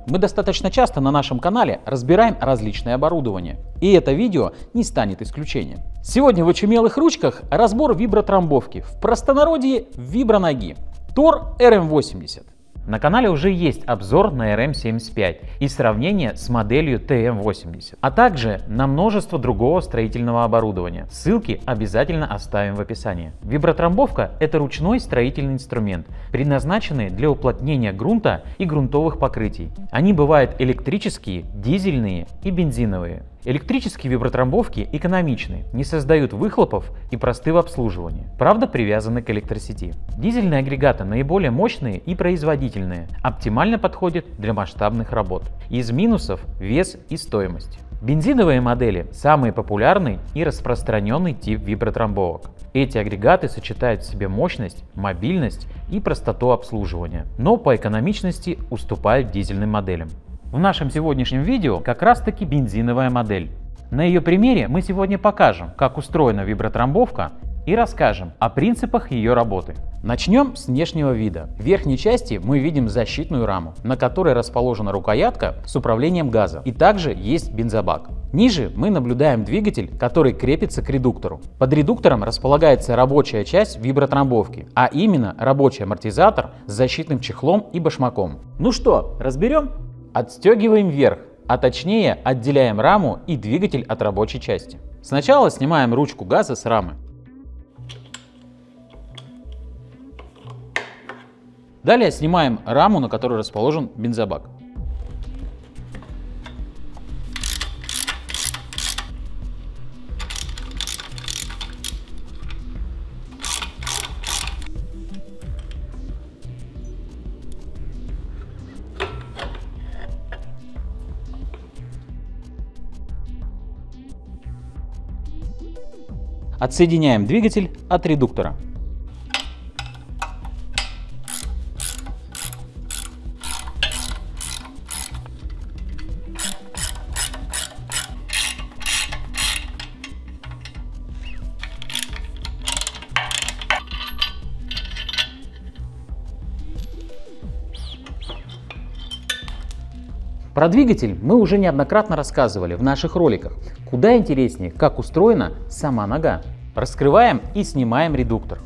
Мы достаточно часто на нашем канале разбираем различное оборудование, и это видео не станет исключением. Сегодня в очумелых ручках разбор вибротрамбовки, в простонародье виброноги Thor RM80. На канале уже есть обзор на RM75 и сравнение с моделью TM80, а также на множество другого строительного оборудования. Ссылки обязательно оставим в описании. Вибротрамбовка – это ручной строительный инструмент, предназначенный для уплотнения грунта и грунтовых покрытий. Они бывают электрические, дизельные и бензиновые. Электрические вибротрамбовки экономичны, не создают выхлопов и просты в обслуживании, правда привязаны к электросети. Дизельные агрегаты наиболее мощные и производительные, оптимально подходят для масштабных работ. Из минусов – вес и стоимость. Бензиновые модели – самый популярный и распространенный тип вибротрамбовок. Эти агрегаты сочетают в себе мощность, мобильность и простоту обслуживания, но по экономичности уступают дизельным моделям. В нашем сегодняшнем видео как раз таки бензиновая модель. На ее примере мы сегодня покажем, как устроена вибротрамбовка и расскажем о принципах ее работы. Начнем с внешнего вида. В верхней части мы видим защитную раму, на которой расположена рукоятка с управлением газа, и также есть бензобак. Ниже мы наблюдаем двигатель, который крепится к редуктору. Под редуктором располагается рабочая часть вибротрамбовки, а именно рабочий амортизатор с защитным чехлом и башмаком. Ну что, разберем? Отстегиваем вверх, а точнее отделяем раму и двигатель от рабочей части. Сначала снимаем ручку газа с рамы. Далее снимаем раму, на которой расположен бензобак. Отсоединяем двигатель от редуктора. Про двигатель мы уже неоднократно рассказывали в наших роликах. Куда интереснее, как устроена сама нога. Раскрываем и снимаем редуктор.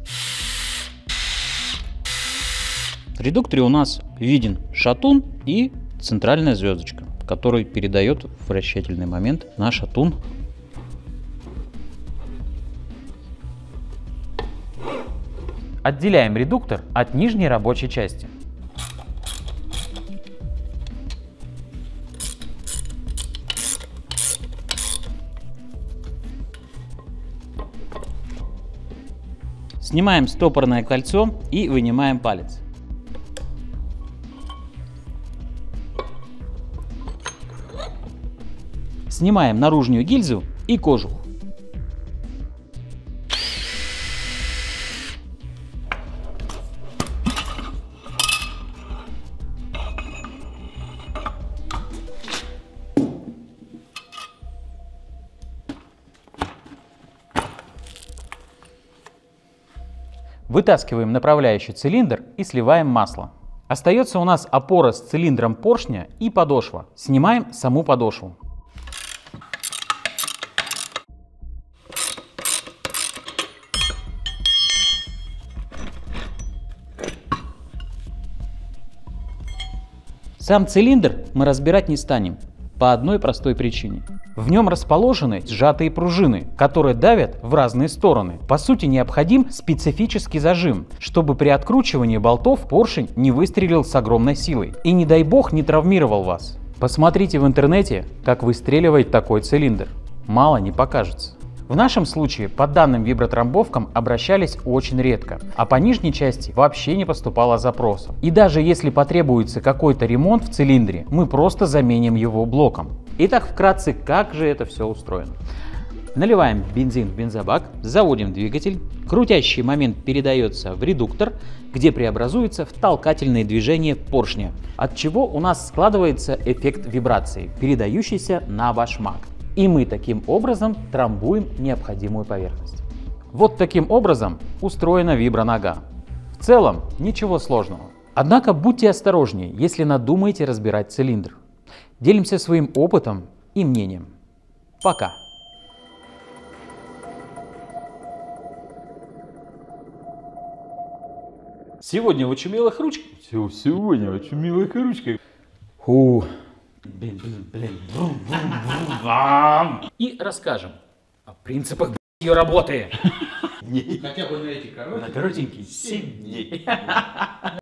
В редукторе у нас виден шатун и центральная звездочка, который передает вращательный момент на шатун. Отделяем редуктор от нижней рабочей части. Снимаем стопорное кольцо и вынимаем палец. Снимаем наружную гильзу и кожух. Вытаскиваем направляющий цилиндр и сливаем масло. Остается у нас опора с цилиндром поршня и подошва. Снимаем саму подошву. Сам цилиндр мы разбирать не станем. По одной простой причине. В нем расположены сжатые пружины, которые давят в разные стороны. По сути, необходим специфический зажим, чтобы при откручивании болтов поршень не выстрелил с огромной силой и, не дай бог, не травмировал вас. Посмотрите в интернете, как выстреливает такой цилиндр. Мало не покажется. В нашем случае по данным вибротрамбовкам обращались очень редко, а по нижней части вообще не поступало запросов. И даже если потребуется какой-то ремонт в цилиндре, мы просто заменим его блоком. Итак, вкратце, как же это все устроено. Наливаем бензин в бензобак, заводим двигатель, крутящий момент передается в редуктор, где преобразуется в толкательные движения поршня, от чего у нас складывается эффект вибрации, передающийся на башмак. И мы таким образом трамбуем необходимую поверхность. Вот таким образом устроена вибронога. В целом ничего сложного. Однако будьте осторожнее, если надумаете разбирать цилиндр. Делимся своим опытом и мнением. Пока! Сегодня в очумелых ручках. Сегодня в очумелых ручках. И расскажем о принципах ее работы. Хотя бы на эти коротенькие 7 дней.